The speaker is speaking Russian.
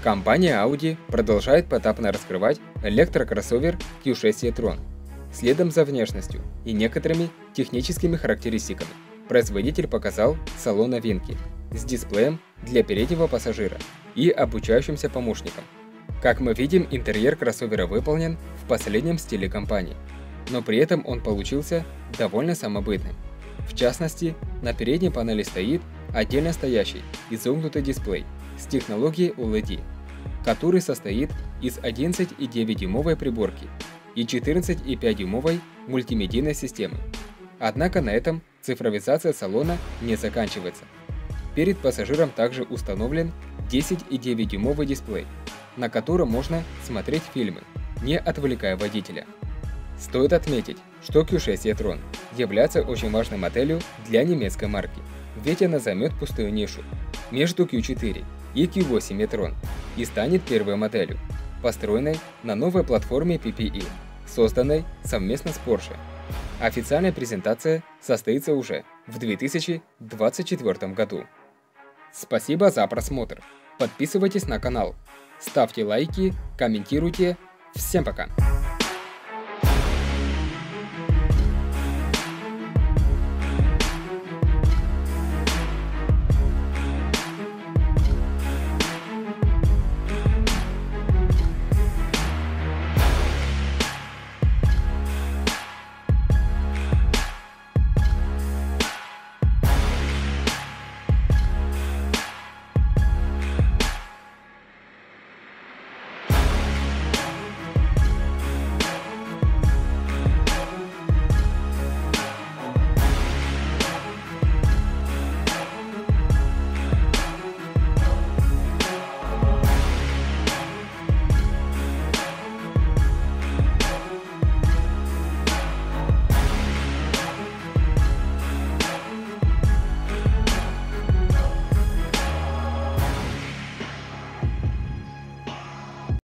Компания Audi продолжает поэтапно раскрывать электрокроссовер Q6 e-tron. Следом за внешностью и некоторыми техническими характеристиками производитель показал салон новинки с дисплеем для переднего пассажира и обучающимся помощником. Как мы видим, интерьер кроссовера выполнен в последнем стиле компании, но при этом он получился довольно самобытным. В частности, на передней панели стоит отдельно стоящий изогнутый дисплей с технологией OLED, который состоит из 11,9-дюймовой приборки и 14,5-дюймовой мультимедийной системы. Однако на этом цифровизация салона не заканчивается. Перед пассажиром также установлен 10,9-дюймовый дисплей, на котором можно смотреть фильмы, не отвлекая водителя. Стоит отметить, что Q6 e-tron является очень важной моделью для немецкой марки, ведь она займет пустую нишу между Q4 и Q8 e-tron и станет первой моделью, построенной на новой платформе PPE, созданной совместно с Porsche. Официальная презентация состоится уже в 2024 году. Спасибо за просмотр. Подписывайтесь на канал, ставьте лайки, комментируйте. Всем пока!